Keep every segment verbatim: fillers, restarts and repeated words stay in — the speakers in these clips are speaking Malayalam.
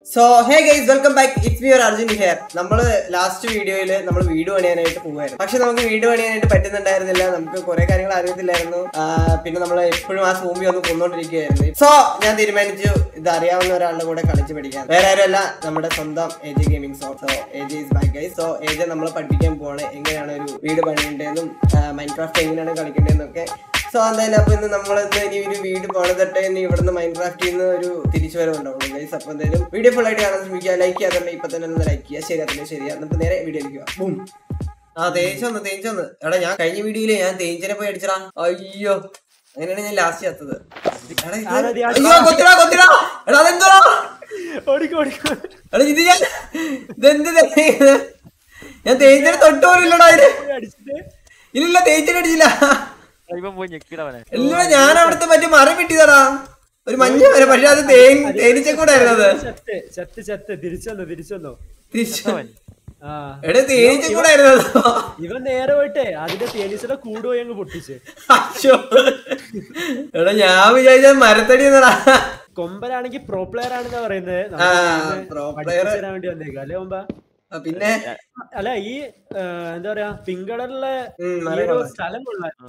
So hey guys, welcome back. It's me or Arjun here. നമ്മൾ ലാസ്റ്റ് വീഡിയോയിൽ നമ്മൾ വീഡിയോ പണിയാനായിട്ട് പോകുമായിരുന്നു. പക്ഷെ നമുക്ക് വീഡിയോ പണിയാനായിട്ട് പറ്റുന്നുണ്ടായിരുന്നില്ല. നമുക്ക് കുറെ കാര്യങ്ങൾ അറിയത്തില്ലായിരുന്നു. പിന്നെ നമ്മൾ എപ്പോഴും ആ സൂമ്പി ഒന്ന് കൊന്നുകൊണ്ടിരിക്കുകയായിരുന്നു. സോ ഞാൻ തീരുമാനിച്ചു ഇത് അറിയാവുന്ന ഒരാളുടെ കൂടെ കളിച്ച് പഠിക്കാൻ. വേറെ ആരുമല്ല, നമ്മുടെ സ്വന്തം A J gaming so. So A J is back guys. So A J നമ്മളെ പഠിപ്പിക്കാൻ പോവാണ് എങ്ങനെയാണ് ഒരു വീട് പണിയേണ്ടതെന്നും മൈൻക്രാഫ്റ്റ് എങ്ങനെയാണ് കളിക്കേണ്ടതെന്നൊക്കെ. സോ എന്തായാലും അപ്പൊ ഇന്ന് നമ്മളിന്ന് ഇനി ഒരു വീട് പണിതിട്ട് ഇനി ഇവിടുന്ന് മൈൻക്രാഫ്റ്റിൽ നിന്ന് ഒരു തിരിച്ചു വരവുണ്ടാവുള്ളൂ ഗൈസ്. അപ്പൊ എന്തായാലും വീഡിയോ ഫുൾ ആയിട്ട് കാണാൻ ശ്രമിക്കുക. ലൈക്ക് ചെയ്യാതെ ഇപ്പൊ തന്നെ ഒന്ന് ലൈക്ക് ചെയ്യുക. ശരി, അതിന് ശരിയാ. നമുക്ക് നേരെ വീഡിയോ അടിക്കുക. ബൂം. ആ തേഞ്ചൊന്ന് തേഞ്ചൊന്ന് എടാ, ഞാൻ കഴിഞ്ഞ വീഡിയോയില് ഞാൻ തേഞ്ചിനെ പോയി അടിച്ചടാ. അയ്യോ, അങ്ങനെയാണ് ഞാൻ ലാസ്റ്റ് ചത്തത്. അയ്യോ കൊത്തിടാ കൊത്തിടാ. എടാ അതെന്തോടാ? എടാ ഇത് ഞാൻ ഇതെന്ത് ഞാൻ തേഞ്ചിനെ തൊട്ട് പോലും ഇല്ലടാ. ഇല്ല തേഞ്ചിനെ അടിച്ചില്ല. ഇല്ല, ഞാൻ അവിടുത്തെ മറ്റേ മരം കിട്ടിയതാടാ, ഒരു മഞ്ഞ മരം. പക്ഷെ അത് തേനീച്ച കൂടെ ആയിരുന്നത്. എടാ തേനീച്ച കൂടെ ആയിരുന്നത്. ഇവൻ നേരെ പോയിട്ടേ അതിന്റെ തേനീച്ചയുടെ കൂടുപോയി അങ്ങ് പൊട്ടിച്ച്. എടാ ഞാൻ വിചാരിച്ച മരത്തടി എന്നടാ. കൊമ്പനാണെങ്കിൽ പ്രോ പ്ലെയർ ആണെന്നാ പറയുന്നത്. വേണ്ടി വന്നേക്കാം അല്ലേ കൊമ്പ? പിന്നെ അല്ല ഈ എന്താ പറയാ പിങ്ക് കളറിലെ സ്ഥലം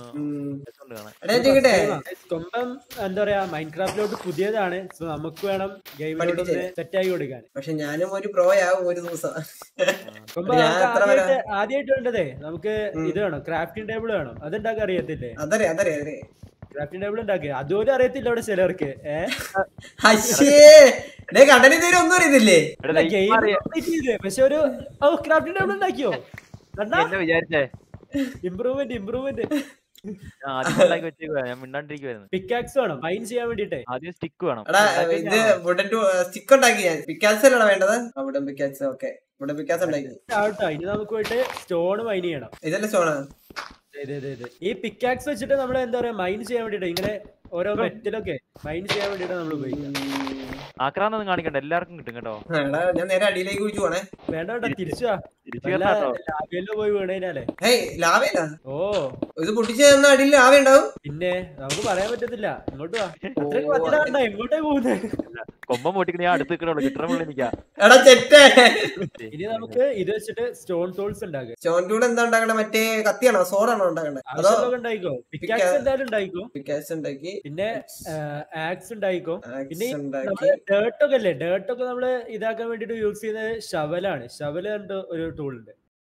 കൊമ്പം എന്താ പറയാ മൈൻക്രാഫ്റ്റിലോട്ട് പുതിയതാണ്. സോ നമുക്ക് വേണം ഗെയിമിലോട്ട് സെറ്റ് ആക്കി കൊടുക്കാൻ. പക്ഷെ ഞാനും ഒരു പ്രോ ആവും ഒരു ദിവസം. കൊമ്പ ആദ്യമായിട്ട് വേണ്ടതേ നമുക്ക് ഇത് വേണം, ക്രാഫ്റ്റിംഗ് ടേബിൾ വേണം. അതുണ്ടാക്കാൻ അറിയത്തില്ലേ? അതേ അതേ അതേ ക്രാഫ്റ്റിംഗ് ടേബിൾ ഉണ്ടാക്കുക. അതുപോലെ അറിയത്തില്ല ഇവിടെ ചിലർക്ക്. ഒന്നും അറിയത്തില്ലേ? പക്ഷെ ഒരു ക്രാഫ്റ്റിംഗ് ടേബിൾ ഉണ്ടാക്കിയോ? ഇംപ്രൂവ്മെന്റ് ഇംപ്രൂവ്മെന്റ് പിക്കാക്സ് വേണം മൈൻ ചെയ്യാൻ വേണ്ടിട്ട്. ആദ്യം സ്റ്റിക്ക് വേണം. സ്റ്റിക്ക് ഉണ്ടാക്കി ഞാൻ പിക്കാക്സ് അല്ലടാ വേണ്ടത്. അവിടെ പിക്കാക്സ് ഓക്കെ, ഇവിടെ പിക്കാക്സ് ഉണ്ടാക്കി. ഇനി നമുക്ക് പോയിട്ട് സ്റ്റോൺ മൈൻ ചെയ്യണം. ഇതല്ലേ സ്റ്റോണ്? ഈ പിക്കാക്സ് വെച്ചിട്ട് നമ്മൾ എന്താ പറയാ മൈൻ ചെയ്യാൻ വേണ്ടിട്ട് ഇങ്ങനെ ഓരോ മെറ്റലൊക്കെ മൈൻ ചെയ്യാൻ വേണ്ടിട്ട് നമ്മൾ ഉപയോഗിക്കാം. ആക്രാന്തം കാണിക്കണ്ട, എല്ലാവർക്കും കിട്ടും കേട്ടോ. ഞാൻ നേരെ അടിയിലേക്ക് കുഴിച്ചു പോണേ. വേണ്ട വേണ്ട, തിരിച്ചാ ലാവയിലോ പോയി വീണേനാലേ. ലാവയില്ല. ഓ ഇത് പൊട്ടിച്ച് തന്ന അടിയിൽ ലാവ ഉണ്ടാവും. പിന്നെ നമുക്ക് പറയാൻ പറ്റത്തില്ല. ഇങ്ങോട്ട് വാ. അത്രയ്ക്ക് പറ്റില്ല, ഇങ്ങോട്ടേ പോകുന്നത്. കൊമ്പം പൊട്ടിക്കണ ഞാൻ അടുത്ത് നിൽക്കണുള്ളൂ, കിട്ടണ പുള്ളിക്കാ. ഇനി നമുക്ക് ഇത് വെച്ചിട്ട് സ്റ്റോൺ ടൂൾസ് ഉണ്ടാക്കുക. സ്റ്റോൺ ടൂൾ എന്താ ഉണ്ടാക്കണേ? മറ്റേ കത്തിയാണോ സോഡാണോ ഉണ്ടാക്കണ്ടേ? അതോ ഉണ്ടായിക്കോ? പിക്കാക്സ് എന്തായാലും ഉണ്ടായിക്കോ. പിക്കാക്സ് ഉണ്ടാക്കി. പിന്നെ ആക്സ് ഉണ്ടായിക്കോ. പിന്നെ ഡേർട്ടൊക്കെ അല്ലേ, ഡേർട്ടൊക്കെ നമ്മള് ഇതാക്കാൻ വേണ്ടിട്ട് യൂസ് ചെയ്യുന്നത് ഷവലാണ്. ഷവല് കണ്ട് ഒരു ടൂൾ ഉണ്ട്.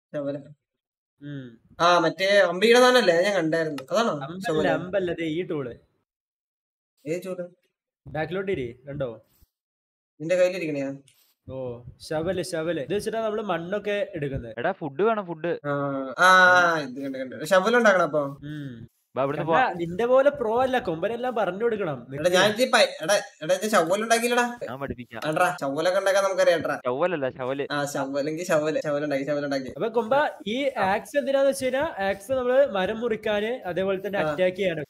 ആ മറ്റേ അമ്പിയുടെ താനല്ലേ ഞാൻ കണ്ടായിരുന്നു. അതാണോ? അമ്പല്ലേ ഈ ടൂള്. ബാക്കിലോട്ട് ഇരി, കണ്ടോ? നിന്റെ കയ്യിലിരിക്കണേ. ഓ ഷവല് ഷവല് ഇത് വെച്ചിട്ടാ നമ്മള് മണ്ണൊക്കെ എടുക്കുന്നത്. എടാ ഫുഡ് വേണം, ഫുഡ്. ഷവൽ ഉണ്ടാക്കണം. അപ്പൊ നിന്റെ പോലെ പ്രോ അല്ല, കൊമ്പനെല്ലാം പറഞ്ഞു കൊടുക്കണം. ചവലൊക്കെ ഉണ്ടാക്കാൻ നമുക്കറിയാം. അപ്പൊ കൊമ്പ ഈ ആക്സ് എന്തിനാന്ന് വെച്ച് കഴിഞ്ഞാൽ ആക്സ് നമ്മള് മരം മുറിക്കാന് അതേപോലെ തന്നെ അറ്റാക്ക് ചെയ്യാനൊക്കെ.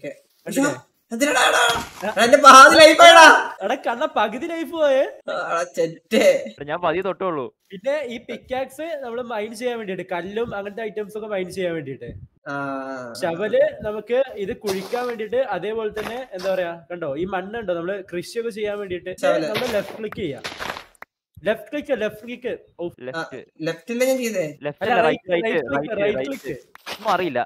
എടാ കണ്ണ പകുതി ലൈഫ് പോയേ. ഞാൻ പതിയെ തൊട്ടുള്ളൂ. പിന്നെ ഈ പിക്കാക്സ് നമ്മള് മൈൻ ചെയ്യാൻ വേണ്ടിട്ട്, കല്ലും അങ്ങനത്തെ ഐറ്റംസ് ഒക്കെ മൈൻ ചെയ്യാൻ വേണ്ടിട്ട്. ഷവല് നമുക്ക് ഇത് കുഴിക്കാൻ വേണ്ടിട്ട്. അതേപോലെ തന്നെ എന്താ പറയാ, കണ്ടോ ഈ മണ്ണുണ്ടോ നമ്മള് കൃഷിയൊക്കെ ചെയ്യാൻ വേണ്ടിട്ട് നമ്മള് ലെഫ്റ്റ് ക്ലിക്ക് ചെയ്യാം. Left click left click right click അറിയില്ല.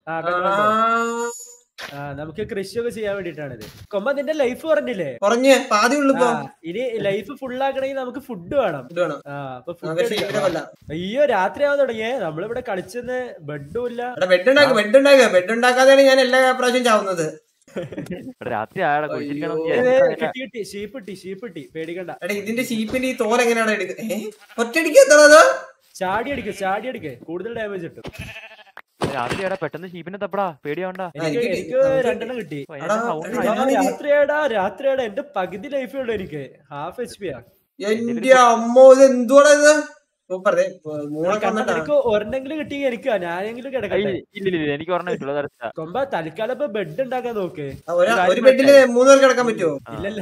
നമുക്ക് കൃഷിയൊക്കെ ചെയ്യാൻ വേണ്ടിട്ടാണിത്. കൊമ്പ നിന്റെ ലൈഫ് പറഞ്ഞില്ലേ? ഇനി ലൈഫ് ഫുൾ ആക്കണമെങ്കിൽ നമുക്ക് ഫുഡ് വേണം. അപ്പൊ ഫുഡ് അയ്യോ രാത്രി ആവാൻ തുടങ്ങിയേ. നമ്മളിവിടെ കളിച്ചെന്ന് ബെഡും ഇല്ല. ബെഡ് ഉണ്ടാക്കാതെയാണ് ഞാൻ എല്ലാ പ്രാവശ്യം ചാവുന്നത്. രാത്രി കിട്ടി ഷീപ്പ് ഇട്ടി ഷീപ്പ് ഇട്ടി പേടിക്കണ്ട. ഇതിന്റെ ഷീപ്പിന്റെ ഈ തോൽ എങ്ങനെയാണ് ഒറ്റയടിക്ക് ചാടി അടിക്ക് ചാടി അടിക്ക് കൂടുതൽ ഡാമേജ് കിട്ടും. രാത്രിയാടാ പെട്ടെന്ന് ഷീപ്പിനെ തപ്പടാ, പേടിയാവണ്ട. എനിക്ക് രണ്ടെണ്ണം കിട്ടി. രാത്രിയാടാ രാത്രിയാടാ എന്റെ പകുതി ലൈഫേ ഉള്ളു. എനിക്ക് ഹാഫ് എച്ച് പി ആ. ഒരെണ്ണെങ്കിലും കിട്ടി എനിക്ക്. ഞാനെങ്കിലും കിടക്കട്ടെ. എനിക്ക് ഒരെണ്ണം കിട്ടുള്ളൂ. കൊമ്പ തൽക്കാലം ഇപ്പൊ ബെഡ് ഉണ്ടാക്കാൻ നോക്ക്. കിടക്കാൻ പറ്റുമോ? ഇല്ലല്ല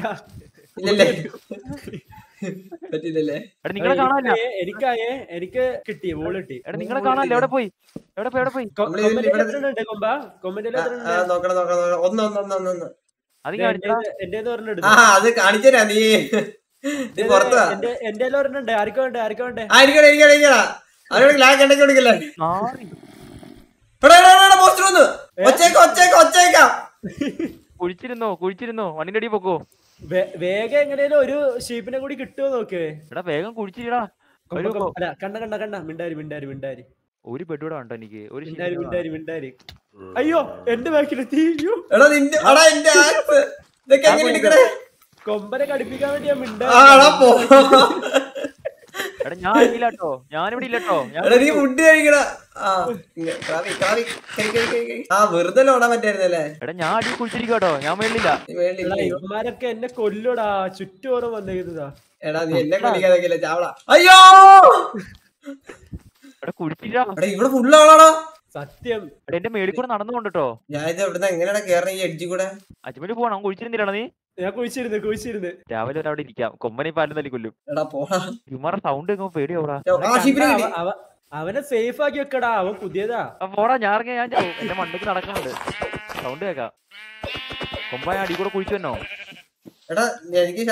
നിങ്ങളെ കാണാനില്ല. എനിക്കായേ എനിക്ക് കിട്ടി വോൾ കിട്ടി. നിങ്ങളെ കാണാനില്ല. എവിടെ പോയി എവിടെ പോയി എവിടെ പോയി? കൊമ്പ കൊമ്പന്റെ അത് എന്റെ കാണിച്ചരാ നീ. പുറത്താ എന്റെ ഒരെണ്ണുണ്ട്. ആർക്കോ ഉണ്ട് ആർക്കോ ഉണ്ട് ആയിരിക്കണ ഇരിക്കണ ഇരിക്കണ അവരോട് ലാഗ് കണ്ടൊക്കെ കൊടുക്കല്ലേ പോസ്റ്റർ വന്നു ഒച്ചേക്ക ഒച്ചേക്ക ഒച്ചേക്ക കുഴിച്ചിരുന്നോ കുഴിച്ചിരുന്നോ വണ്ടിന്റെ അടി പൊക്കോ വേഗം എങ്ങനെയാലും ഒരു ഷീപ്പിനെ കൂടി കിട്ടുമോ നോക്ക്. എടാ വേഗം കുഴിച്ചിടാ. കണ്ട കണ്ട കണ്ട മിണ്ടാരി മിണ്ടാരി മിണ്ടാരി ഒരു ബെഡ് കൂടെ ഉണ്ടോ എനിക്ക് ഒരു മിണ്ടാരി മിണ്ടാരി മിണ്ടാരി. അയ്യോ എന്റെ ബാക്കിലെത്തി. കൊമ്പനെ കടിപ്പിക്കാൻ വേണ്ടി ഞാൻ മിണ്ടാ. എടാ ഞാൻ ഇല്ലാട്ടോ ഞാനിവിടെ ഇല്ലട്ടോ നീ ഫുഡ് കഴിക്കണ വെറുതെ ഓടാൻ പറ്റായിരുന്നല്ലേ. എടാ ഞാൻ അടി കുഴിച്ചിരിക്കട്ടോ ഞാൻ മേളില്ല. ഇവന്മാരൊക്കെ എന്നെ കൊല്ലൂടാ ചുറ്റോറും വന്നിരുന്നതാ. എടാ നീ എന്നെ കളിക്കാതൊക്കെ ചാവള. അയ്യോ എടാ കുഴിച്ചില്ല ഇവിടെ ഫുള്ളാണോടാ സത്യം. എടാ എന്റെ മേളിൽ കൂടെ നടന്നുകൊണ്ടോ ഞാൻ ഇവിടുന്ന് എങ്ങനെയാ കേറണ ഈ എഡ്ജി കൂടെ. അജ്മല് പോണം കുഴിച്ചിരുന്നില്ലടാ നീ. ഞാൻ കുഴിച്ചിരുന്നു കുഴിച്ചിരുന്നു രാവിലെ അവിടെ ഇരിക്കാം കൊമ്പനെ പാലും തല്ലി കൊല്ലും. എടാ പോടാ ഇമാറ സൗണ്ട് പേടിയോടാ. അവനെ സേഫ് ആക്കി വെക്കടാ അവൻ പുതിയതാ. പോടാ ഞാൻ ഇറങ്ങിയ ഞാൻ എന്റെ മണ്ടക്ക് നടക്കുന്നുണ്ട് സൗണ്ട് കേക്കാം. കൊമ്പ ഞാൻ അടി കൂടെ കുഴിച്ചു തന്നോ. എടാ എനിക്ക്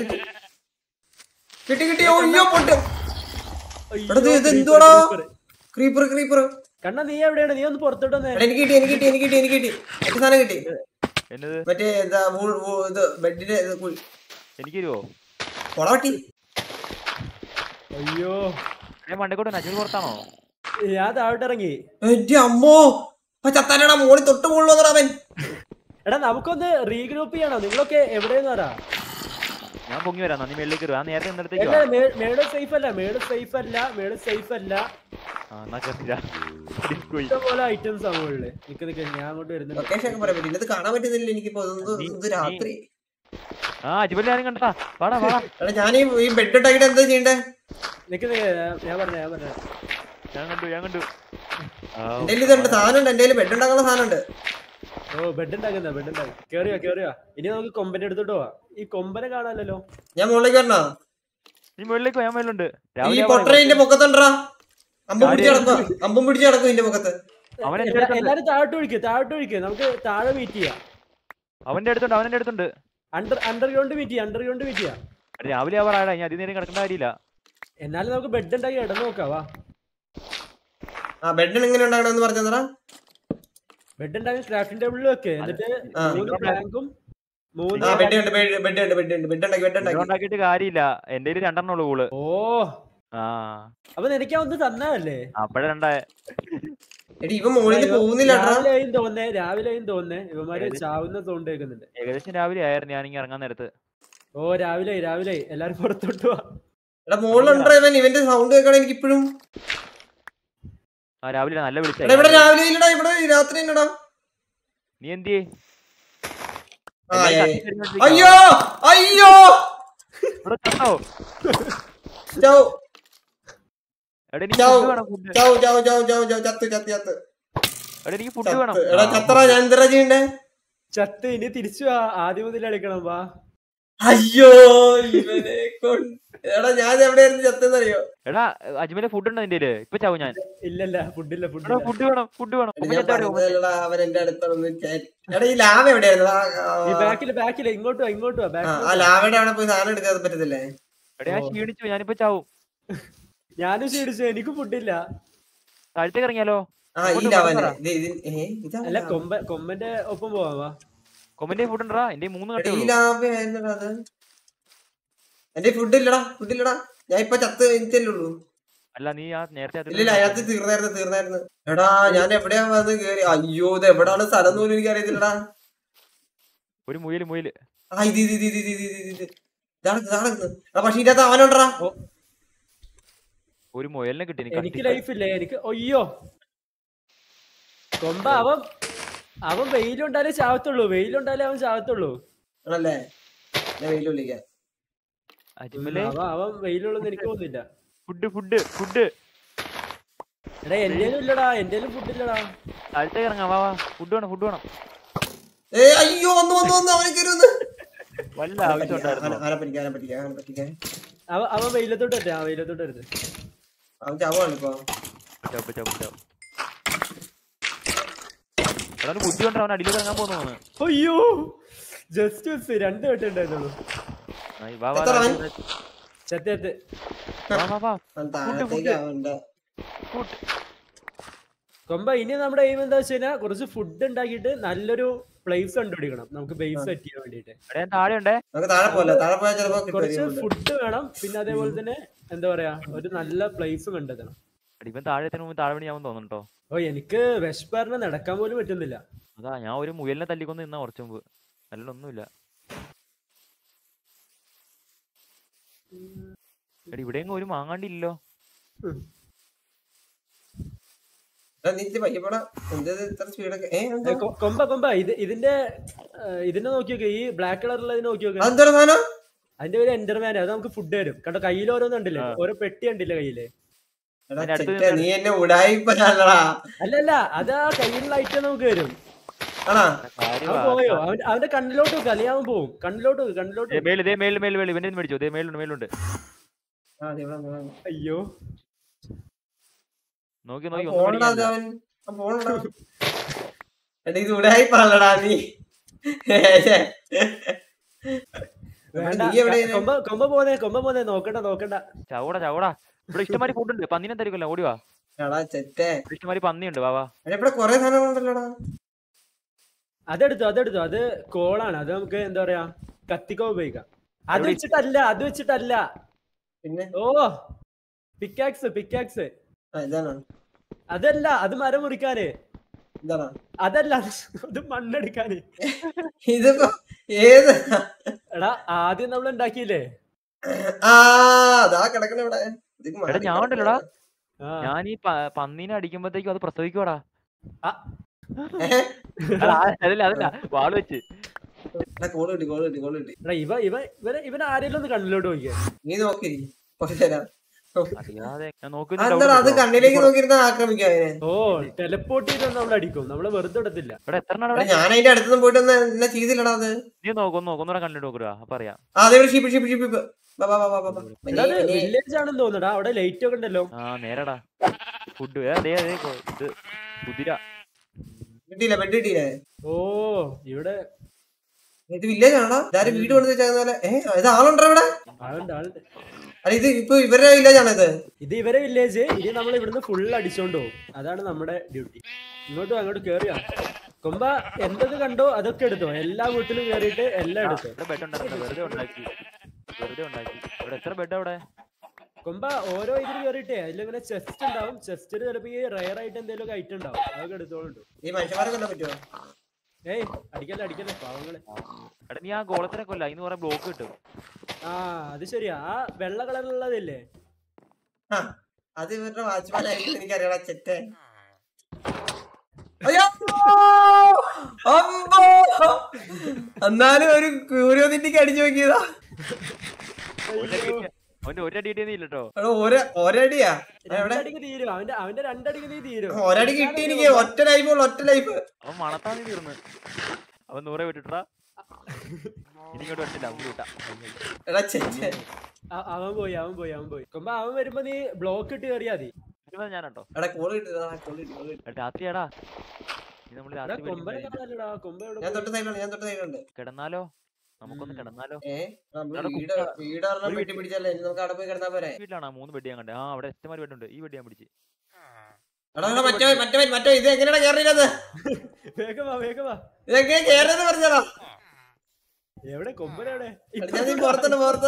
കിട്ടി കിട്ടി പൊട്ടും. എന്തുവാടാ ക്രീപ്പർ ക്രീപ്പർ കണ്ണ നീ എവിടെയാണ് നീ ഒന്ന് പുറത്തോട്ട് വന്നേ. എനിക്ക് കിട്ടി എനിക്ക് കിട്ടി എനിക്ക് കിട്ടി എനിക്ക് കിട്ടി എനിക്ക് സാധനം കിട്ടി. മറ്റേ എന്താ ബെഡിന്റെ എനിക്ക് തരുവോ കൊളവട്ടി. അയ്യോ ഞാൻ മണ്ടക്കോട്ട് നജൽ പുറത്താണോ. ഞാൻ താഴോട്ട് ഇറങ്ങി. എന്റെ അമ്മോ ചത്താനാടാ മോളി തൊട്ട് മുകളിൽ അവൻ. എടാ നമുക്കൊന്ന് റീഗ്രൂപ്പ് ചെയ്യണോ നിങ്ങളൊക്കെ എവിടെയെന്ന് പറ. ഞാൻ പൊങ്ങി വരാം നീ മേളിലേക്ക് വരും. നേരത്തെ മേള് സേഫ് അല്ല മേള് സേഫ് അല്ല മേള് സേഫ് അല്ല. ഇഷ്ടംപോലെ ഐറ്റംസ് ആ മുകളില്. നിക്ക് നിക്ക് ഞാൻ അങ്ങോട്ട് വരുന്നുണ്ട്. കാണാൻ പറ്റുന്നില്ല എനിക്കിപ്പോ രാത്രി. ഞാൻ ഈ ബെഡ് ഇട്ടായിട്ട് എന്താ ചെയ്യണ്ടേ. നിക്ക് ഞാൻ പറഞ്ഞ ഞാൻ പറഞ്ഞ ഞാൻ കണ്ടു ഞാൻ കണ്ടു എന്റെ ഇതുണ്ട് സാധനം ഉണ്ട്. എന്റെ ബെഡ് ഉണ്ടാക്കുന്ന സാധനം ഉണ്ട്. ഓ ബെഡ് ഉണ്ടാക്കുന്ന ബെഡ് ഉണ്ടാക്കി കേറിയോ കേറിയോ. ഇനി നമുക്ക് കൊമ്പനെ എടുത്തിട്ട് പോവാ. ഈ കൊമ്പനെ കാണാനല്ലോ. ഞാൻ മുകളിലേക്ക് വരണോ. നീ മുകളിലേക്ക് ഞാൻ മേലുണ്ട്. ഈ പൊട്ടറേന്റെ പൊക്കത്തുണ്ടാ അമ്പും പിടിച്ച് കിടക്കും അമ്പും പിടിച്ച് കിടക്കും ഇതിന്റെ പൊക്കത്ത്. എല്ലാരും താഴോട്ട് ഒഴിക്ക് താഴോട്ട് ഒഴിക്ക് നമുക്ക് താഴെ മീറ്റ് ചെയ്യാം. അവന്റെ അടുത്തുണ്ട് അവന്റെ അടുത്തുണ്ട് അണ്ടർ അണ്ടർഗ്രൗണ്ട് മീറ്റ് ചെയ്യാം അണ്ടർഗ്രൗണ്ട് മീറ്റ് ചെയ്യാം. രാവിലെ ആവാറാടാ ഞാൻ അതിനേരം കിടക്കേണ്ട കാര്യമില്ല. എന്നാലും നമുക്ക് ബെഡ് ഉണ്ടാക്കി ഇടം നോക്കാവാ. ആ ബെഡ് എങ്ങനെ ഉണ്ടാക്കണമെന്ന് പറഞ്ഞാ. ബെഡ് ഉണ്ടാക്കി ക്രാഫ്റ്റിംഗ് ടേബിളിൽ വെക്ക്. എന്നിട്ട് മൂന്ന് റാങ്കും മൂന്ന് ഉണ്ടാക്കിയിട്ട് കാര്യമില്ല. എന്റെ രണ്ടെണ്ണം ഉള്ളു കൂള്. ഓ ആ അപ്പൊ നിനക്കാ ഒന്ന് തന്നല്ലേ. അപ്പഴേ രണ്ടായ രാവിലെയും തോന്നേ രാവിലെയും തോന്നേ ഇവന്മാര് ചാവുന്ന സൗണ്ട് കേൾക്കുന്നുണ്ട്. ഏകദേശം രാവിലെ ആയിരുന്നു ഞാനിങ്ങനെ ഇറങ്ങാൻ നേരത്ത്. ഓ രാവിലെ രാവിലെ എല്ലാരും പുറത്തോട്ട് പോവാ. ഇവന്റെ സൗണ്ട് കേൾക്കണം എനിക്ക് ഇപ്പോഴും. ആ രാവിലെ നല്ല വിളിച്ച നീ എന്തിയേ. അയ്യോ അയ്യോ എനിക്ക് ഫുഡ് വേണം. ചത്ത് ഇനി തിരിച്ചു ആദ്യം മുതൽ കളിക്കണം വാ. അയ്യോ ഇവനെ എടാ ഞാൻ എവിടെയായിരുന്നു ചത്തെന്നറിയോ. എടാ അജ്മലെ ഫുഡ് ഉണ്ടോ നിന്റെ ഇപ്പൊ ചാവും ഞാൻ. ഇല്ലല്ല ഫുഡില്ല ഫുഡ് ഫുഡ് വേണം ഫുഡ് വേണം. അവൻ എന്റെ അടുത്തൊന്ന് എടാ ഈ ലാവ എവിടെയായിരുന്നു. ബാക്കില് ബാക്കില് ഇങ്ങോട്ട് ഇങ്ങോട്ട് ആ ലാവയുടെ അവിടെ പോയി സാധനം എടുക്കാൻ പറ്റത്തില്ലേ. എടാ ഞാൻ ക്ഷീണിച്ചു ഞാനിപ്പോ ചാവും. ഞാനും ക്ഷീണിച്ചു എനിക്ക് ഫുഡില്ല. താഴത്തേക്ക് ഇറങ്ങിയാലോ. അല്ല കൊമ്പ കൊമ്പന്റെ ഒപ്പം പോവാ. കൊമ്പന്റെ ഫുഡ് ഉണ്ടാ എന്റെ മൂന്ന് എന്റെ ഫുഡ് ഇല്ലടാ ഫുഡ് ഇല്ലടാ ഞാൻ ഇപ്പൊ ചത്ത് എനിക്കല്ലുള്ളൂ. അല്ല നീ നേരത്തെ ഇല്ല അതിനകത്ത് തീർന്നായിരുന്നു തീർന്നായിരുന്നു. എടാ ഞാൻ എവിടെയാ വന്ന് കേറി. അയ്യോ ഇത് എവിടാണ് സ്ഥലം പോലും എനിക്ക് അറിയത്തില്ലടാ. ഒരു മുയല് മുയല് ആ ഇത് ഇത് ഇത് ഇത് ഇത് ഇതാണ് പക്ഷെ ഇതിനകത്ത് അവനുണ്ടാ. ഒരു മുയലിനെ കിട്ടി എനിക്ക് ലൈഫ് ഇല്ലേ എനിക്ക്. അയ്യോ കൊമ്പ അവൻ അവൻ വെയിലുണ്ടാലേ ചാവത്തുള്ളൂ. വെയിലുണ്ടാലേ അവൻ ചാവത്തുള്ളൂ ആണല്ലേ. ഞാൻ വെയിലുള്ളിക്കാം അവൻ വെയിലുള്ളതെന്ന് എനിക്ക് തോന്നുന്നില്ല. ഫുഡ് ഫുഡ് ഫുഡ് എടാ എന്റേലും ഇല്ലടാ എന്റേലും ഫുഡ് ഇല്ലടാ. താഴത്തേക്ക് ഇറങ്ങാം വാ ഫുഡ് വേണം ഫുഡ് വേണം. അയ്യോ വന്നു വന്നു വന്നു അവനെ കയറി വല്ല ആവശ്യം ഉണ്ടായിരുന്നു. അവൻ വെയിലത്തോട്ട് വരട്ടെ. ആ വെയിലത്തോട്ട് വരുന്നത് അവൻ ചാവാണ് ഇപ്പൊ. ബുദ്ധി കൊണ്ട് അവൻ അടിയിലേക്ക് ഇറങ്ങാൻ പോകുന്നു. അയ്യോ ജസ്റ്റ് രണ്ട് വട്ടം ഉണ്ടായിരുന്നുള്ളൂ. വാ വാ എത്ര അവൻ? ചെത്ത് ചെത്ത് വാ വാ വാ അവൻ താഴത്തേക്ക് അവന്റെ ഫുഡ് കൊമ്പ ഇനി നമ്മുടെ എയിം എന്താ വെച്ച് കഴിഞ്ഞാൽ കുറച്ച് ഫുഡ് ഉണ്ടാക്കിയിട്ട് നല്ലൊരു പ്ലേസ് കണ്ടുപിടിക്കണം നമുക്ക് ബേസ് സെറ്റ് ചെയ്യാൻ വേണ്ടിട്ട്. ഇവിടെ ഞാൻ താഴെ ഉണ്ടേ. നമുക്ക് താഴെ പോലെ താഴെ പോയാൽ ചിലപ്പോ കുറച്ച് കിട്ടും. ഫുഡ് വേണം, പിന്നെ അതേപോലെ തന്നെ എന്താ പറയാ ഒരു നല്ല പ്ലേസും കണ്ടെത്തണം. ഇവൻ താഴെ എത്തുന്ന മുമ്പ് താഴെ ഞാൻ തോന്നുന്നുണ്ടോ? ഓ എനിക്ക് വിശപ്പാറിന് നടക്കാൻ പോലും പറ്റുന്നില്ല. അതാ ഞാൻ ഒരു മുയലിനെ തല്ലിക്കൊന്ന് നിന്നാ കുറച്ചു മുമ്പ്. നല്ലൊന്നുമില്ല. എടി ഇവിടെയെങ്കിലും ഒരു മാങ്ങാണ്ടില്ലല്ലോ. കൊ- കൊമ്പ കൊമ്പ ഇത് ഇതിന്റെ ഏഹ്, ഇതിനെ നോക്കി നോക്ക്, ഈ ബ്ലാക്ക് കളറുള്ള നോക്കി നോക്ക്. അതെന്താ സാധനം? അതിന്റെ പേര് എന്റർമാൻ. അത് നമുക്ക് ഫുഡ് തരും. കണ്ടോ കയ്യിൽ ഓരോന്നും ഉണ്ടല്ലേ, ഓരോ പെട്ടി ഉണ്ടല്ലേ കയ്യില്. എടാ അതിന്റെ അടുത്ത് ചെറ്റേ, നീ എന്നെ ഉടായിപ്പല്ലടാ. അല്ല അല്ല അത് ആ കയ്യിലുള്ള ഐറ്റം നമുക്ക് തരും. ആണാ അവൻ പോയോ? അവൻ അവന്റെ കണ്ണിലോട്ട് വെക്ക്, അല്ലെങ്കിൽ അവൻ പോവും. കണ്ണിലോട്ട് വെക്ക്, കണ്ണിലോട്ട് വെക്ക്. മേല് ദേ മേല് മേല് മേല് ഇവന്റെ മേടിച്ചോ. ദേ മേലുണ്ട് മേലുണ്ട്. ആ, ദേ ഇവിടെ വന്നു. അയ്യോ നോക്കി ആ നോക്കി പോണടാ അത് അവൻ. ആ പോണടാ. എടാ ഇത് ഉടായിപ്പല്ലടാ നീ. വേണ്ട. നീ എവിടെ? കൊമ്പ കൊമ്പ പോന്നേ, കൊമ്പ പോന്നേ. നോക്കണ്ട നോക്കണ്ട. ചവടാ ചവടാ. ഇവിടെ ഇഷ്ടമാതിരി ഫുഡ് ഉണ്ട്. പന്നിനെ തരിക്കല്ലോ, ഓടിവാ. എടാ ചെറ്റേ, ഇവിടെ ഇഷ്ടമാതിരി പന്നിയുണ്ട്. വാ വാ. എടാ ഇവിടെ കൊറേ സാധനങ്ങളുണ്ടല്ലോടാ. അതെടുത്തു അതെടുത്തു അത് കോളാണ്. അത് നമുക്ക് എന്താ പറയാ കത്തിക്കോ ഉപയോഗിക്കാം. അത് വെച്ചിട്ടല്ല, അത് വെച്ചിട്ടല്ല. പിന്നെ ഓ പിക്കാക്സ് പിക്കാക്സ് ആ, ഇതാണോ? അതല്ല, അത് മരം മുറിക്കാന്. ഇതാണോ? അതല്ല, അത് മണ്ണെടുക്കാന്. ഇതിപ്പോ ഏത്? എടാ ആദ്യം നമ്മൾ ഉണ്ടാക്കിയില്ലേ? ആ അതാ കിടക്കണ ഇവിടെ. ഇതിക്ക് എടാ മാറി ഞാൻ ഉണ്ടല്ലോടാ, ആ. ഞാൻ ഈ പ- പന്നീനെ അടിക്കുമ്പോഴത്തേക്കും അത് പ്രസവിക്കുവാടാ. ആ, ഏഹ്? എടാ, അതല്ല അതല്ല വാള് വെച്ച്. എടാ കോള് കിട്ടി കോള് കിട്ടി കോള് കിട്ടി. എടാ ഇവ ഇവ ഇവനെ ഇവൻ ആരെങ്കിലും ഒന്ന് കണ്ണിലോട്ട് നോക്കിയേ. നീ നോക്കി കൊണ്ടുതരാം. അറിയാതെ ഞാൻ അതെന്താ നോക്കുന്നുണ്ട്. അത് കണ്ണിലേക്ക് നോക്കിയിരുന്ന ആക്രമിക്കാം അതിനെ. ഓ ടെലപ്പോർട്ട് ചെയ്ത് നമ്മൾ അടിക്കും, നമ്മള് വെറുതെ ഇടത്തില്ല. ഇവിടെ എത്ര എണ്ണം എടാ അവിടെ? ഞാൻ അതിന്റെ അടുത്തൊന്നും പോയിട്ട് ഒന്ന് എന്നെ ചെയ്തില്ലടാ അത്. നീ നോക്കൊന്നു നോക്കുന്നൂടെ കണ്ടിട്ട് നോക്കുക അപ്പൊ അറിയാം. ആ അതെ ഷിപ്പ് ഷിപ്പ് ഷിപ്പ് ഷിപ്പ്. ബാ ബാ ബാ ബാ ബാ. എടാ അത് വില്ലേജ് ആണെന്ന് തോന്നുന്നുടാ, അവിടെ ലൈറ്റ് ഒക്കെ ഉണ്ടല്ലോ. ആ നേരടാ ഫുഡ് അതെ അതെ ഇത് കുതിര. കിട്ടിയില്ല ബെഡ് കിട്ടിയില്ലേ? ഓ ഇവിടെ ഇത് വില്ലേജ് ആണോ? ഇതാരും വീട് കൊണ്ട് വെച്ചാൽ പോലെ. ഏഹ് ഇത് ആളുണ്ടോ ഇവിടെ? ആളുണ്ട് ആളുണ്ട്. അല്ല ഇത് ഇപ്പൊ ഇവരുടെ വില്ലേജ് ആണോ ഇത്? ഇത് ഇവരെ വില്ലേജ്. ഇനി നമ്മൾ ഇവിടുന്ന് ഫുൾ അടിച്ചോണ്ട് പോകും. അതാണ് നമ്മുടെ ഡ്യൂട്ടി. ഇങ്ങോട്ടും അങ്ങോട്ട് കേറിയാ കൊമ്പ എന്തൊക്കെ കണ്ടോ അതൊക്കെ എടുത്തോ. എല്ലാ വീട്ടിലും കേറിയിട്ട് എല്ലാം എടുത്തോ. ഇവിടെ ബെഡ് ഉണ്ടാക്കി വെറുതെ ഉണ്ടാക്കി വെറുതെ ഉണ്ടാക്കി. ഇവിടെ എത്ര ബെഡ് അവിടെ? കൊമ്പ ഓരോ ഇതിൽ കേറിയിട്ടേ അതിലിങ്ങനെ ചെസ്റ്റ് ഉണ്ടാവും. ചെസ്റ്റിൽ ചിലപ്പോ ഈ റയർ ആയിട്ട് എന്തെങ്കിലും ഒക്കെ ഐറ്റം ഉണ്ടാവും. അതൊക്കെ എടുത്തോളുണ്ട്. ഈ മനുഷ്യന്മാരെ കൊല്ലാൻ പറ്റുമോ? ഏയ് അടിക്കല്ലേ അടിക്കല്ലേ പാവങ്ങള്. എടാ നീ ആ ഗോളത്തിനെ കൊല്ല, അതിന് കുറെ ബ്ലോക്ക് കിട്ടും. ആ അത് ശരിയാ. ആ വെള്ള കളറിലുള്ളതല്ലേ? ആ അത് ഇവരുടെ വാച്ച്മാൻ ആയിരിക്കും എനിക്കറിയാം ചെറ്റേ. അയ്യോ അമ്മോ! എന്നാലും ഒരു ക്യൂരിയോസിറ്റിക്ക് അടിച്ചു നോക്കിയതാ. അവന്റെ ഒരടി കിട്ടിയെന്നില്ല കേട്ടോ. എടാ, ഒര- ഒരടിയാ എവിടെ? രണ്ടടിക്ക് തീരും. അവന്റെ അവന്റെ രണ്ടടിക്ക് നീ തീരും. ഒരടി കിട്ടി എനിക്ക്. ഒറ്റ ലൈഫ് ഉള്ളു, ഒറ്റ ലൈഫ്. അവൻ മണത്താന്ന് തീർന്ന്. അവൻ നൂറെ വിട്ടിട്ടാ ഇനി ഇങ്ങോട്ട് വരത്തില്ല. അവൻ വിട്ടാ എടാ ചെറ്റേ. അ- അവൻ പോയി അവൻ പോയി അവൻ പോയി. കൊമ്പ അവൻ വരുമ്പോ നീ ബ്ലോക്ക് ഇട്ട് കയറിയാ മതി. ഞാനട്ടോ. എടാ കോള് കിട്ടിയതാ, കോള് കിട്ടി, കോള് കിട്ടി. രാത്രിയാടാ ഇത് നമ്മള് എടാ രാത്രി കൊമ്പനെ മേടിക്കുന്ന കാണാനില്ലടാ. കൊമ്പ എവിടെ ഞാൻ പോയി? തൊട്ട് സൈഡിലുണ്ട്, ഞാൻ തൊട്ട് സൈഡിലുണ്ട്. കിടന്നാലോ? നമുക്കൊന്ന് കിടന്നാലോ? ഏ നമ്മള് എടാ, വീട് വീട് പറഞ്ഞാൽ വെട്ടി പിടിച്ചല്ലേ, ഇനി നമുക്ക് അവിടെ പോയി കിടന്നാ പോരെ? വീട്ടിലാണ് ആ മൂന്ന് ബെഡ് ഞാൻ കണ്ടേ. ആ അവിടെ എസ്റ്റമാര് ബെഡ് ഉണ്ട്. ഈ ബെഡ് ഞാൻ പിടിച്ച്. എടാ എടാ, മറ്റേ മറ്റേ മറ്റേ ഇത് എങ്ങനെയാ കേറിയത്? വേഗം വാ വേഗം വാ. ഇതെങ്ങനെ കേറിയത് പറഞ്ഞതാ? എവിടെ കൊമ്പനെവിടെ? എടാ, ഞാൻ നീ പുറത്തുണ്ട് പുറത്ത്.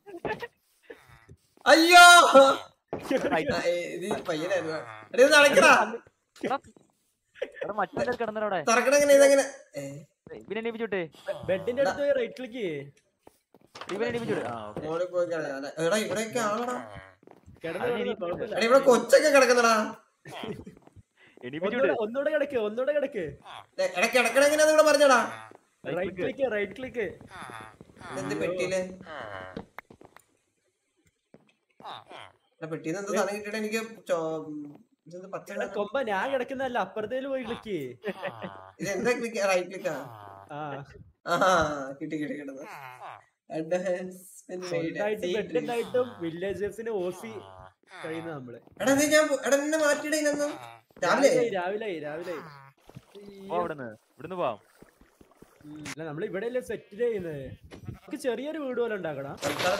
അയ്യോ ആ, ഏ, ഇത് പയ്യനായിരുന്നു. എടാ ഇത് നടക്കടാ, എടാ മറ്റേ കിടന്നവിടെ. തുറക്കണ എങ്ങനെ ഇതെങ്ങനെ? ഏ, ഇവനെ എണീപ്പിച്ചോട്ടെ. ബെഡിന്റെ അടുത്ത് റൈറ്റ് ക്ലിക്ക് ചെയ്യേ. ഇവനെ എണീപ്പിച്ചോട്ടെ. ആ ഓക്കെ. മോളിൽ പോയി കിടക്കാം. എടാ ഇവിടെയൊക്കെ ആളടാ. കിടന്ന് കിടന്ന് കുഴപ്പമില്ല. എടാ ഇവിടെ കൊച്ചൊക്കെ കിടക്കുന്നടാ. എണീപ്പിച്ചോട്ടെ. ഒന്നൂടെ ഒന്നൂടെ കിടക്ക് ഒന്നൂടെ കിടക്ക്. ദേ, എടാ കിടക്കണ എങ്ങനെയാന്ന് ഇവിടെ പറഞ്ഞടാ. Right click right click. എന്ത് പെട്ടിയില്? എടാ പെട്ടിന്ന് എന്ത് സാധനം കിട്ടിയിട്ട് എനിക്ക് ചോ- ഇതെന്ത് പച്ച എടാ കൊമ്പ ഞാൻ കിടക്കുന്നല്ല, അപ്പുറത്തേല് പോയി ക്ലിക്ക് ചെയ്യേ. ഇത് എന്താ ക്ലിക്ക്? റൈറ്റ് ക്ലിക്കാ? ആ ആഹാ കിട്ടി കിട്ടി കിട്ടുന്നു. സ്വന്തമായിട്ട് ബെഡ് ഉണ്ടായിട്ടും വില്ലേജേഴ്സിന് ഓസി കഴിയുന്ന നമ്മള്. എടാ ഇത് ഞാൻ എടാ നിന്നെ മാറ്റിയിട ഇന്ന് രാവിലെ. രാവിലെ രാവിലെ പോ അവിടുന്ന്. ഇവിടുന്ന് പോവാം. നമ്മള് ഇവിടെ അല്ലേ സെറ്റിൽ ചെയ്യുന്നത്. നമുക്ക് ചെറിയൊരു വീട് പോലെ ഉണ്ടാക്കണം.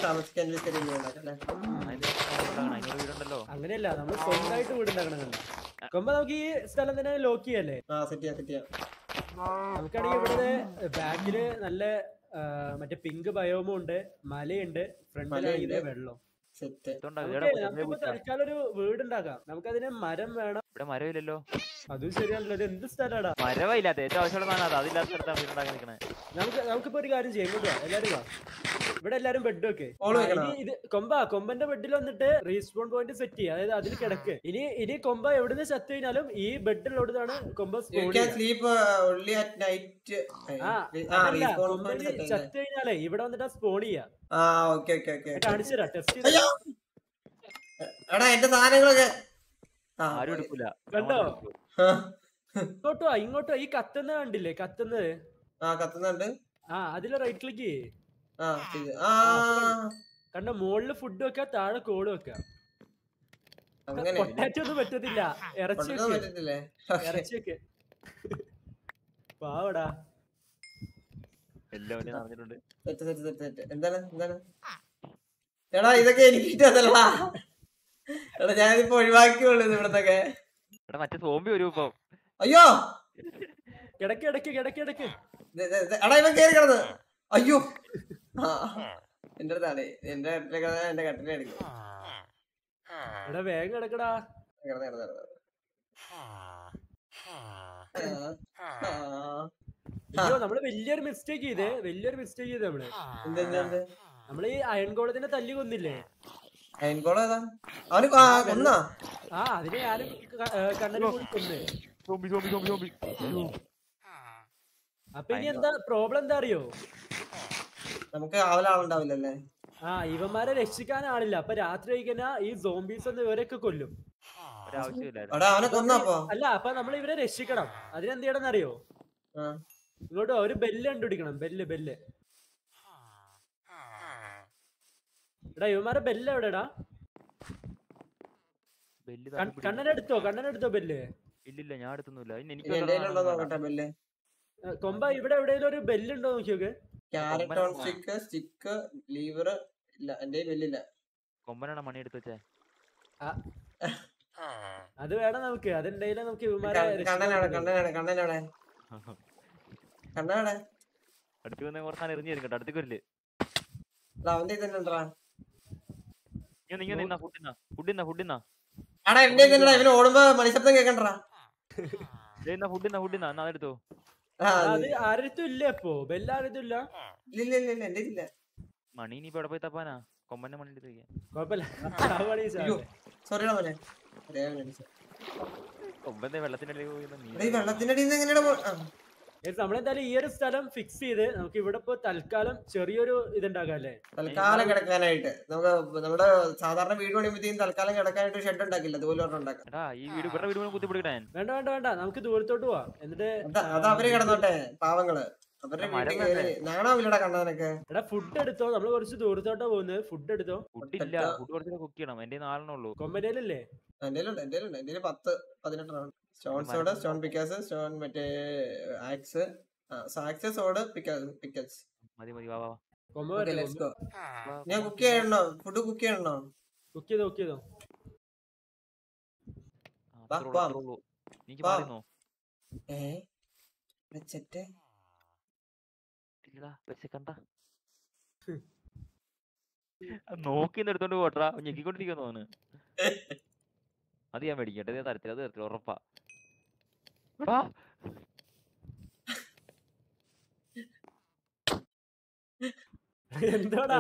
അങ്ങനെയല്ല, നമ്മൾ സ്വന്തമായിട്ട് വീട് ഉണ്ടാക്കണം. കൊമ്പ നമുക്ക് ഈ സ്ഥലം തന്നെ ലോക്ക് ചെയ്യല്ലേ? നമുക്കാണെങ്കിൽ ഇവിടെ ബാക്കില് നല്ല മറ്റേ പിങ്ക് ബയോമും ഉണ്ട്, മലയുണ്ട്, ഫ്രണ്ടിലാണെങ്കിൽ വെള്ളം. നമുക്കിപ്പോ തൽക്കാലം ഒരു വീട് ഉണ്ടാക്കാം. നമുക്കതിന് മരം വേണം. ഇവിടെ മരമില്ലല്ലോ. അതും ശരിയാണല്ലോ. ഇത് എന്ത് സ്ഥലമാടാ? മരമില്ലാത്ത ഏറ്റവും ആവശ്യമുള്ള അതില്ലാത്ത സ്ഥലത്താണ് വീടുണ്ടാക്കി നിൽക്കണേ. നമുക്ക് നമുക്കിപ്പോ ഒരു കാര്യം ചെയ്യാം. ഇങ്ങോട്ട് വാ, എല്ലാരും വാ. ഇവിടെ എല്ലാരും ബെഡ് വെക്ക്. ഇത് കൊമ്പ കൊമ്പന്റെ ബെഡിൽ വന്നിട്ട് റീസ്പോൺ പോയിന്റ് സെറ്റ് ചെയ്യുക. അതായത് അതിൽ കിടക്ക്. ഇനി ഇനി കൊമ്പ എവിടുന്ന് ചത്തു കഴിഞ്ഞാലും ഈ ബെഡിലുള്ളതാണ് കൊമ്പ ചത്തു കഴിഞ്ഞാലേ ഇവിടെ വന്നിട്ട് സ്പോൺ ചെയ്യാ. കാണിച്ചുതരാ, ടെസ്റ്റ് ചെയ്ത്. ആരും എടുക്കൂല. കണ്ടോ? ഇങ്ങോട്ടോ ഇങ്ങോട്ടോ ഈ കത്തുന്ന കണ്ടില്ലേ? കത്തുന്നത് ആ അതില് റൈറ്റ് ക്ലിക്ക് ചെയ്യേ. കണ്ടോ? മുകളില് ഫുഡ് വെക്ക, താഴെ കോഡ് വെക്ക. പൊട്ടാറ്റോ ഒന്നും പറ്റത്തില്ല. ഇറച്ചി ഇറച്ചി വെക്ക്. പാവടാ. എന്താണ് എന്താണ് എടാ ഇതൊക്കെ എനിക്ക് എടാ ഞാനിപ്പോ ഒഴിവാക്കിയുള്ളൂ ഇവിടത്തൊക്കെ. മറ്റേ സോംബി വരും ഇപ്പൊ. അയ്യോ കിടക്ക് കിടക്ക് കിടക്ക് കിടക്ക്. എടാ ഇവൻ കേറി കിടന്ന്. അയ്യോ എന്റെ അടുത്താണ് എന്റെ കട്ടിലെ എന്റെ കട്ടിലെ എടുക്കും. എടാ വേഗം കിടക്കടാ. കിടന്ന് കിടന്ന് കിടന്ന് അയ്യോ നമ്മള് വലിയൊരു മിസ്റ്റേക്ക് ചെയ്തേ. വലിയൊരു മിസ്റ്റേക്ക് ചെയ്തേ നമ്മള്. നമ്മള് ഈ അയൺ ഗോളത്തിനെ തല്ലി കൊന്നില്ലേ? അയൺ ഗോളം ഏതാ? അവന് കൊന്നാ? ആ അതിനെ ഞാനും കണ്ണനെ കൂടി കൊന്ന്. അപ്പൊ ഇനി എന്താ പ്രോബ്ലം? എന്താ അറിയോ? നമുക്ക് ആവലാളുണ്ടാവില്ലല്ലേ? ആ ഇവന്മാരെ രക്ഷിക്കാൻ ആളില്ല. അപ്പൊ രാത്രി കഴിക്കുന്ന ഈ സോംബീസ് ഒന്ന് ഇവരൊക്കെ കൊല്ലും. അല്ല അപ്പൊ നമ്മൾ ഇവരെ രക്ഷിക്കണം. അതിനെന്ത് ചെയ്യണം അറിയോ? ഇങ്ങോട്ടോ ഒരു ബെല്ല് കണ്ടുപിടിക്കണം. ബെല്ല് ബെല്ല് എടാ ഇവന്മാരെ ബെല്ല് എവിടെടാ? കണ്ണനെടുത്തോ കണ്ണനെടുത്തോ ബെല്ല്? ഇല്ലില്ല ഞാൻ എടുത്തൊന്നുമില്ല. കൊമ്പ ഇവിടെ എവിടെയെങ്കിലും ഒരു ബെല്ല് ഉണ്ടോ നോക്കിയോക്ക്. കൊമ്പനാണ് മണി എടുത്ത് വെച്ചേ. അത് വേണം നമുക്ക്. അതെന്തായാലും നമുക്ക് ഇവന്മാരെ അടുത്ത് വന്ന കുറച്ച് എറിഞ്ഞു തരും കേട്ടോ. അടുത്തേക്ക് വരില്ലേ? ഓടുമ്പോ മണിശബ്ദം കേക്കണ്ടാ. അതെടുത്തോ. അത് ആരടുത്തും ഇല്ല. ഇപ്പൊ ബെല്ല് ആരടുത്തും ഇല്ല. മണി നീ ഇപ്പൊ എവിടെ പോയി തപ്പാനാ? കൊമ്പന്റെ മണി എടുത്ത് വെക്കാം. കൊഴപ്പില്ല. കൊമ്പന്റെ വെള്ളത്തിന്റെ നമ്മളെന്തായാലും ഈ ഒരു സ്ഥലം ഫിക്സ് ചെയ്ത് നമുക്ക് ഇവിടെ ഇപ്പൊ തൽക്കാലം ചെറിയൊരു ഇതുണ്ടാകാല്ലേ? തൽക്കാലം കിടക്കാനായിട്ട് നമുക്ക് നമ്മുടെ സാധാരണ വീട് പണിയുമ്പോഴത്തേക്കും തൽക്കാലം കിടക്കാനായിട്ട് ഷെഡ് ഉണ്ടാക്കില്ല. അതുപോലെ വേണ്ട വേണ്ട വേണ്ട നമുക്ക് ദൂരത്തോട്ട് പോവാം. എന്നിട്ട് അത് അവര് കിടന്നോട്ടെ പാവങ്ങള്. അവരുടെ നാണാവില്ലടാ കണ്ടതിനൊക്കെ. എടാ ഫുഡ് എടുത്തോ. നമ്മള് കുറച്ച് ദൂരത്തോട്ടാ പോകുന്നത്. ഫുഡ് എടുത്തോ. കുക്ക് ചെയ്യണം. എന്റെ നാലെണ്ണുള്ളൂ. കൊമ്പനയിലല്ലേ? എന്റെ എന്റെ എന്റെ പത്ത് പതിനെട്ടെണ്ണം. Stone sword, stone pickaxe, stone മറ്റേ ആക്സ്, ആക്സ് സോഡ്, പിക്കൽസ്. മതി മതി വാ വാ. ഞാൻ കുക്ക് ചെയ്യണോ? ഫുഡ് കുക്ക് ചെയ്യണോ? കുക്ക് ചെയ്തോ കുക്ക് ചെയ്തോ. നോക്കി എടുത്തോണ്ട് പോട്ടാ. ഞെക്കിക്കൊണ്ടിരിക്കുന്നു തോന്നുന്നു. അത് ഞാൻ മേടിക്കട്ടെ. തരത്തില്ല അത് തരത്തില്ല ഉറപ്പാ. എന്താടാ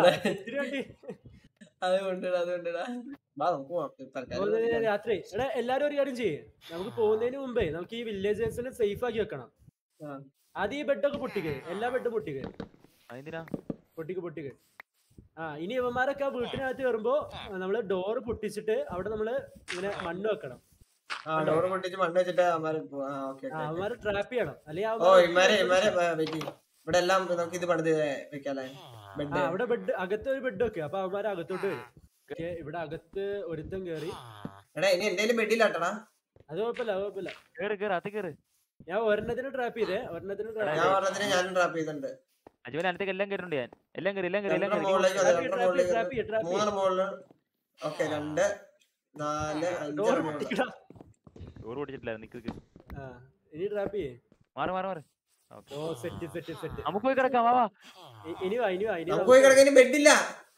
രാത്രി? എടാ എല്ലാരും ഒരു കാര്യം ചെയ്യേ. നമുക്ക് പോകുന്നതിന് മുമ്പേ നമുക്ക് ഈ വില്ലേജേഴ്സിനെ സേഫ് ആക്കി വെക്കണം. ആദ്യം ഈ ബെഡൊക്കെ പൊട്ടിക്കേ. എല്ലാ ബെഡും പൊട്ടിക്കേ. പൊട്ടിക്ക് പൊട്ടിക്ക്. ആ ഇനി ഇവന്മാരൊക്കെ ആ വീട്ടിനകത്ത് കയറുമ്പോ നമ്മള് ഡോറ് പൊട്ടിച്ചിട്ട് അവിടെ നമ്മള് ഇങ്ങനെ മണ്ണ് വെക്കണം. അവന്മാരെ ട്രാപ്പ് ചെയ്യണം. അല്ലെങ്കിൽ അവിടെ ബെഡ് അകത്ത് ഒരു ബെഡ് വെക്കുക. അപ്പൊ അവന്മാരെ അകത്തോട്ട് വരും. ഇവിടെ അകത്ത് ഒരുത്തം കേറി. അത് കുഴപ്പമില്ല അത് കുഴപ്പമില്ല. ഞാൻ ഒരെണ്ണത്തിന് ട്രാപ്പ് ചെയ്തേ. ഒരെണ്ണത്തിന് ട്രാപ്പ് ചെയ്തിട്ടുണ്ട്. അജുവിന് അതിനകത്തേക്ക് എല്ലാം കയറുന്നുണ്ട് ഞാൻ. എല്ലാം കയറി എല്ലാം കയറി എല്ലാം രണ്ടര കയറി. മുകളിലേക്ക് Trap വന്നു, ചെയ്യ്, രണ്ടര trap ചെയ്യ്, മുകളിലേക്ക് trap ചെയ്യ്, വന്നു. trap ചെയ്യ്. മൂന്നര മുകളില്. ഓക്കെ, രണ്ട് നാല് ഡോർ അഞ്ചര മുകളിൽ. പൊട്ടിക്കടാ. ഡോറ് പൊട്ടിച്ചിട്ടില്ല, നിക്ക് നിക്ക്. ആ, ഇനി ട്രാപ്പ് ചെയ്യേ. മാറി മാറി മാറി. ഓക്കെ, ഓ സെറ്റ് സെറ്റ് സെറ്റ്. നമുക്ക് പോയി കിടക്കാം. വാ വാ. ഇനി വാ ഇനി വാ ഇനി നമുക്ക് പോയി കിടക്കാൻ ബെഡില്ല.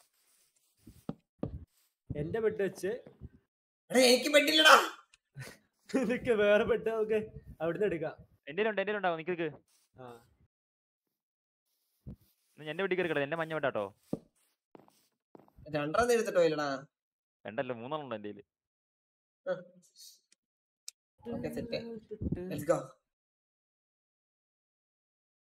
എന്റെ ബെഡ് വെച്ച് എടാ എനിക്ക് ബെഡില്ലടാ. നിനക്ക് വേറെ ബെഡ് നമുക്ക് അവിടുന്ന് എടുക്കാം. എന്റെ ഉണ്ട് എന്റെ ഉണ്ടാവും. നിക്ക് നിക്ക്. ആ എന്റെ വീട്ടിൽ കയറി കിടക്കാം. എന്റെ മഞ്ഞ വേണ്ടാട്ടോ. രണ്ടെണ്ണം എടുത്തിട്ടോ ഇല്ലടാ. രണ്ടല്ല മൂന്നെണ്ണം ഉണ്ട് എന്റെ. Okay set. Let's go.